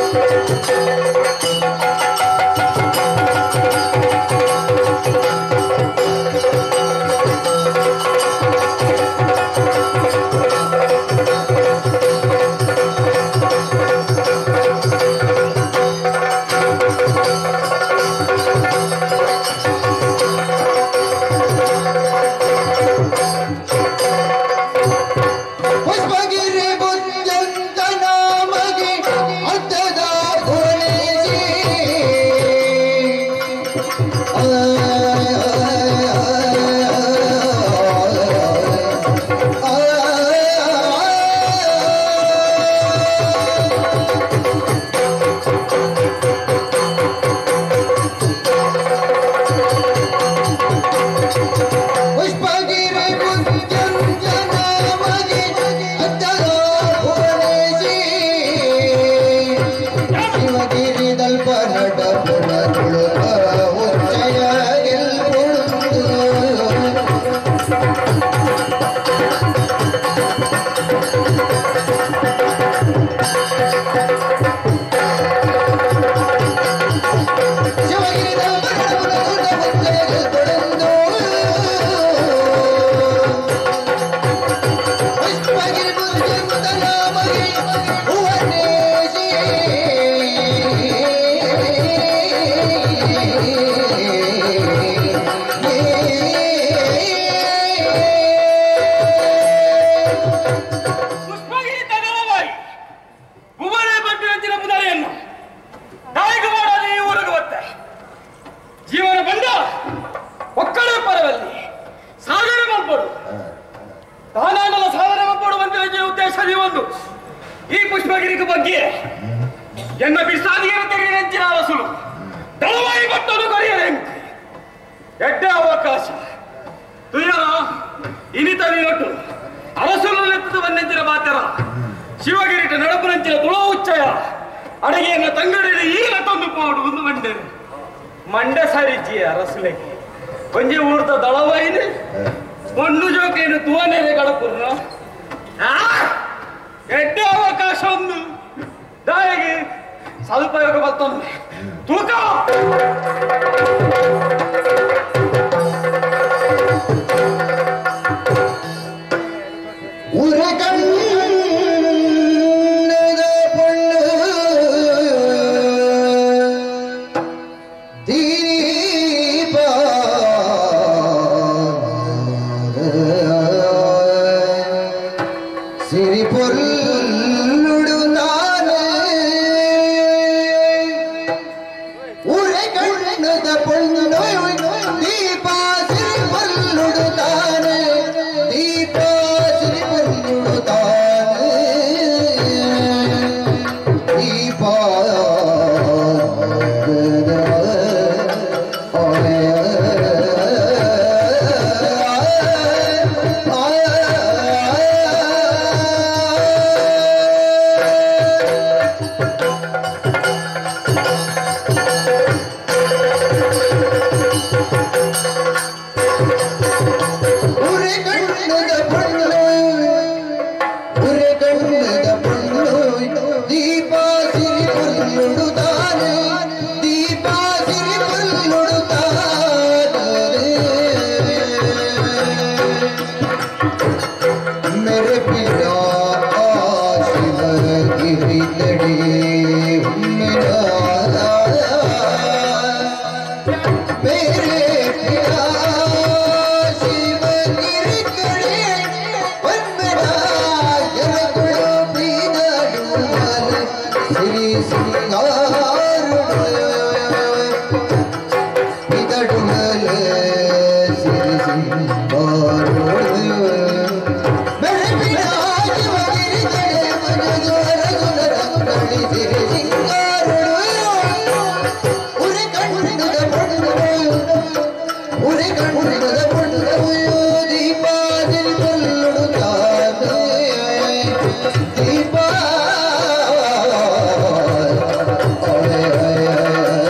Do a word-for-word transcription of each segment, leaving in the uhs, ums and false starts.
Deepa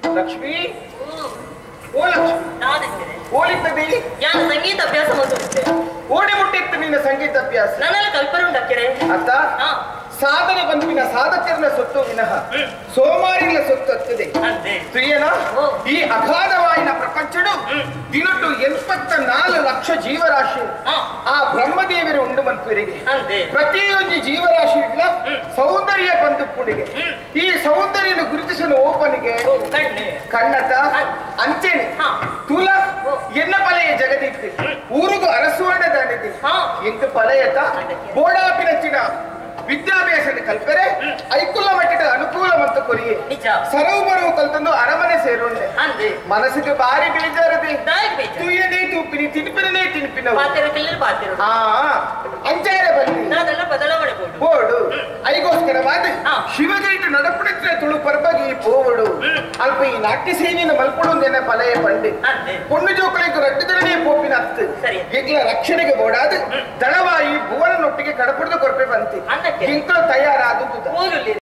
Lakshmi ಓ ಲಕ್ಷ್ಮಿ ಓಲಿದ್ದದಿ ಯಾರು ಸಂಗೀತ ಅಭ್ಯಾಸ ಮಾಡುತ್ತೆ ಓಡಿ ಮುಟ್ಟಿತ್ತು ನಿನ್ನ ಸಂಗೀತ ಅಭ್ಯಾಸ ನನ್ನೆಲ್ಲ ಕಲ್ಪನೆ ಉಂಟಕ್ಕೆರೆ ಅತ್ತ ಸಾಧನೆ ಬಂದಿನ ಸಾಧಕರನ ಸೊತ್ತು ವಿನಃ ಸೋಮಾರಿಗಳ ಸೊತ್ತು ಹತ್ತದೆ ಪ್ರಿಯನ ಈ ಅಗಾಧವಾಯಿನ ಪ್ರಪಂಚಡು ದಿನಟ್ಟು ಎಪ್ಪತ್ತ ನಾಲ್ಕು ಲಕ್ಷ ಜೀವರಾಶಿ ಆ ಬ್ರಹ್ಮದೇವರು ಉಂಡು ಮನ್ಪುರಿಗೆ ಪ್ರತಿಯೊಂದು ಜೀವರಾಶಿಗಳ ಸೌಂದರ್ಯ ಬಂದು ಪುಡಿಗೆ ಈ ಸೌಂದರ್ಯನ ಗುರುತಿಸಲು ಓಪನಿಗೆ ಕಣ್ಣತ ಅಂಚೆನೆ ತುಲ ಎನ್ನ ಪಲೆಯ ಜಗದಿತ್ತು ಊರಿಗೂ ಅರಸುವಣ್ಣದಾನಿದೆ ಎಂಟು ಪಲೆಯತ ಬೋಡಾಪಿನಚ್ಚಿನ ವಿದ್ಯಾಭ್ಯಾಸ ಕಲ್ಪರೆ ಐಕುಲ ಮಟ್ಟದ ಅನುಕೂಲ ಮತ್ತು ಕೊರಿಯೆ ಸರವು ಬರವು ಕಲ್ತಂದು ಅರಮನೆ ಸೇರೋಂಡೆ ಮನಸ್ಸಿಗೆ ಬಾರಿ ಬೇಜಾರದೆ ತುಯ್ಯನೇ ತೂಪಿನಿ ತಿನ್ಪಿನೇ ತಿನ್ಪಿನ ಹಾ ಅಂಚಾರೆ ಬನ್ನಿ ಬದಲಾವಣೆ ಬೋಡು ಐಗೋಸ್ಕರವಾದ ಶಿವಗೈಟ ನಡಪುಣಿತ್ರ ತುಳು ಪರ್ಬಗಿ ಪೋವಡು ಅಲ್ಪ ಈ ನಾಟ್ಯ ಸೇನೆಯನ್ನು ಮಲ್ಪಡುವುದೇನೆ ಪಲಯ ಪಂಡೆ ಪೊಣ್ಣು ಜೋಕಳಿಗೂ ರಡ್ಡದನೇ ಪೋಪಿನ ಹತ್ತು ಈಗಲ ರಕ್ಷಣೆಗೆ ಬೋಡಾದ ದಳವಾಯಿ ಭುವನನೊಟ್ಟಿಗೆ ಕಡಪುಡಿದ ಕೊರಪೆ ಬಂತಿ ಇಂಕಲು ತಯಾರಾದ